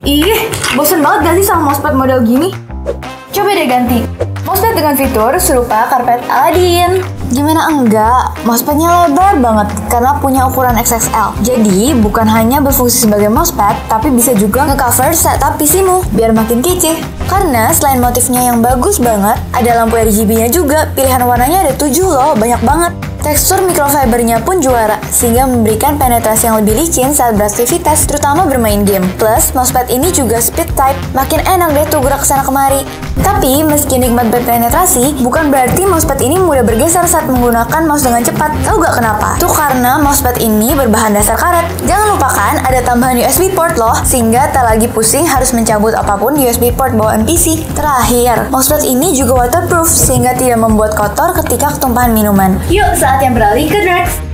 Ih, bosen banget gak sih sama mousepad model gini? Coba deh ganti mousepad dengan fitur serupa karpet Aladdin. Gimana enggak? Mousepadnya lebar banget karena punya ukuran XXL. Jadi bukan hanya berfungsi sebagai mousepad, tapi bisa juga nge-cover setup PC-mu biar makin kece. Karena selain motifnya yang bagus banget, ada lampu RGB-nya juga. Pilihan warnanya ada 7 loh, banyak banget. Tekstur microfibernya pun juara, sehingga memberikan penetrasi yang lebih licin saat beraktivitas, terutama bermain game. Plus, mousepad ini juga speed type, makin enak deh tuh gerak kesana kemari. Tapi, meski nikmat berpenetrasi, bukan berarti mousepad ini mudah bergeser saat menggunakan mouse dengan cepat. Tahu gak kenapa? Tuh karena mousepad ini berbahan dasar karet. Jangan lupakan, ada tambahan USB port loh, sehingga tak lagi pusing harus mencabut apapun di USB port bawaan PC. Terakhir, mousepad ini juga waterproof, sehingga tidak membuat kotor ketika ketumpahan minuman. Yuk, saatnya beralih ke Drex.